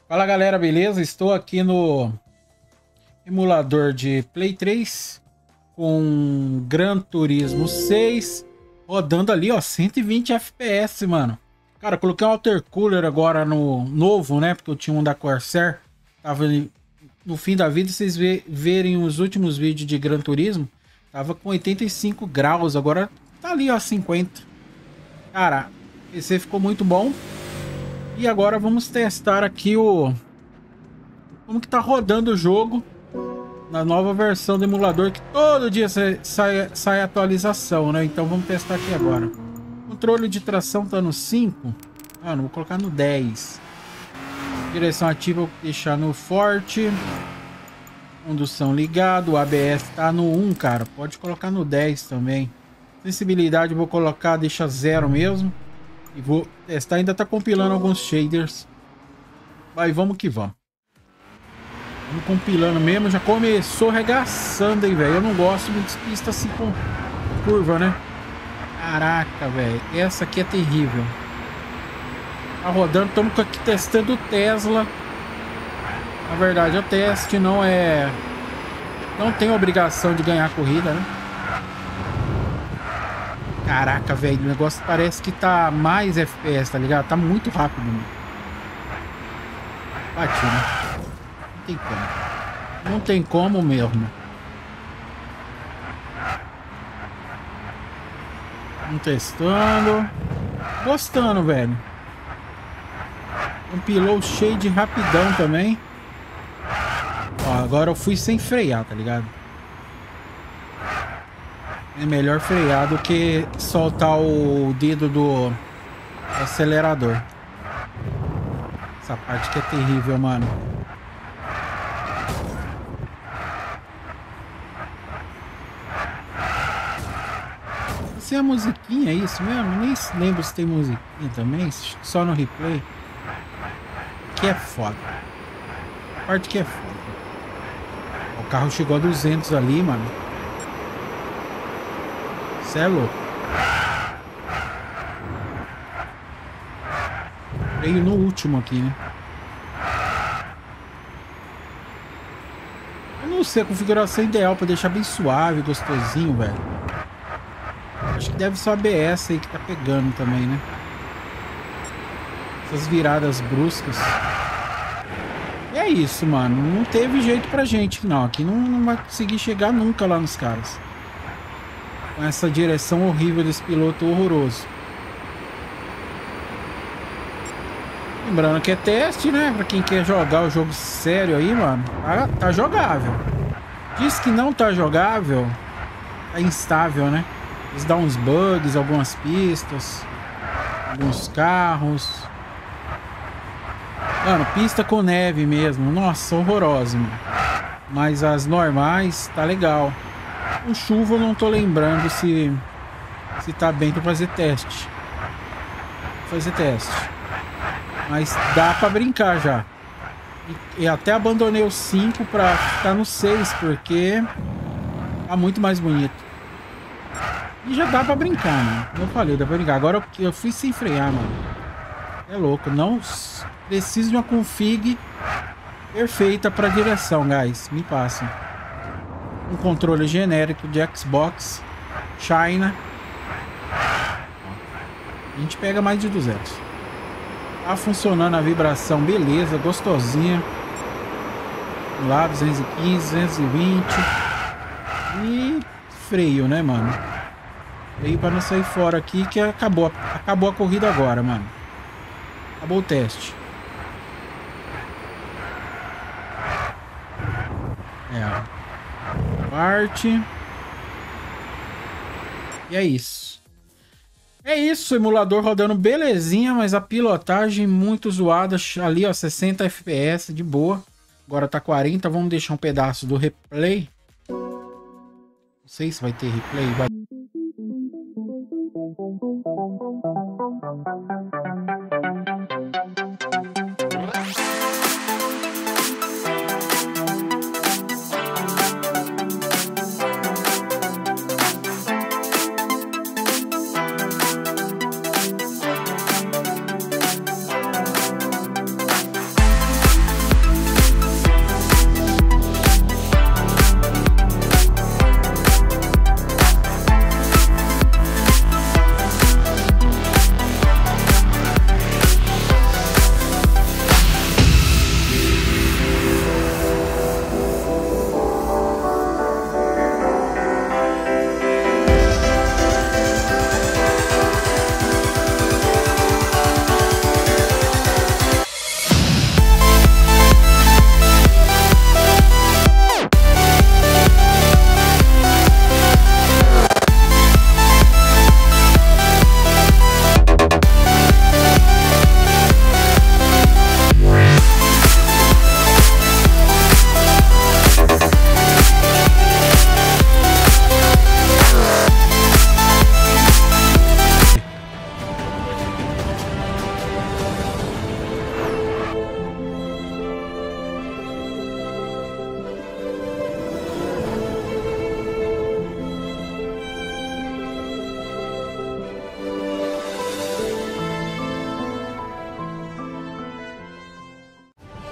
Fala galera, beleza? Estou aqui no emulador de Play 3 com Gran Turismo 6 rodando ali, ó, 120 FPS, mano. Cara, coloquei um Altercooler agora no novo, né? Porque eu tinha um da Corsair, tava no fim da vida. Se vocês verem os últimos vídeos de Gran Turismo, tava com 85 graus, agora tá ali, ó, 50. Cara, o PC ficou muito bom. E agora vamos testar aqui como que tá rodando o jogo na nova versão do emulador, que todo dia sai atualização, né? Então vamos testar aqui agora. Controle de tração tá no 5. Ah, não, vou colocar no 10. Direção ativa vou deixar no forte. Condução ligado. O ABS tá no 1, cara. Pode colocar no 10 também. Sensibilidade vou colocar, deixa 0 mesmo. E vou testar, ainda tá compilando alguns shaders. Vai, vamos que vamos. Vamos compilando mesmo, já começou arregaçando, hein, velho. Eu não gosto muito de pista assim com curva, né? Caraca, velho. Essa aqui é terrível. Tá rodando, estamos aqui testando o Tesla. Na verdade, o teste não é... Não tem obrigação de ganhar a corrida, né? Caraca, velho. O negócio parece que tá mais FPS, tá ligado? Tá muito rápido, mano. Bati, né? Não tem como. Não tem como mesmo. Vamos testando. Gostando, velho. Compilou o shade rapidão também. Ó, agora eu fui sem frear, tá ligado? É melhor frear do que soltar o dedo do acelerador. Essa parte que é terrível, mano. Se é a musiquinha, é isso mesmo? Nem lembro se tem musiquinha também, só no replay. Que é foda. A parte que é foda. O carro chegou a 200 ali, mano. Cê é louco. Veio no último aqui, né? Eu não sei a configuração ideal pra deixar bem suave, gostosinho, velho. Acho que deve ser o ABS aí que tá pegando também, né? Essas viradas bruscas. E é isso, mano. Não teve jeito pra gente, não. Aqui não vai conseguir chegar nunca lá nos caras. Com essa direção horrível desse piloto horroroso. Lembrando que é teste, né? Pra quem quer jogar o jogo sério aí, mano. Tá jogável. Diz que não tá jogável. Tá instável, né? Eles dão uns bugs, algumas pistas. Alguns carros. Mano, pista com neve mesmo. Nossa, horrorosa, mano. Mas as normais tá legal. Com chuva eu não tô lembrando se tá bem pra fazer teste. Mas dá pra brincar já. E até abandonei o 5 pra ficar no 6, porque tá muito mais bonito. E já dá pra brincar, mano. Como eu falei, dá pra brincar. Agora eu fui sem frear, mano. É louco. Não preciso de uma config perfeita pra direção, guys. Me passem. Um controle genérico de Xbox China. A gente pega mais de 200. Tá funcionando a vibração, beleza, gostosinha. Lá 215, 220. E freio, né, mano? Freio para não sair fora aqui, que acabou a corrida agora, mano. Acabou o teste. Parte. E é isso. É isso, emulador rodando belezinha, mas a pilotagem muito zoada. Ali, ó, 60 FPS, de boa. Agora tá 40, vamos deixar um pedaço do replay. Não sei se vai ter replay.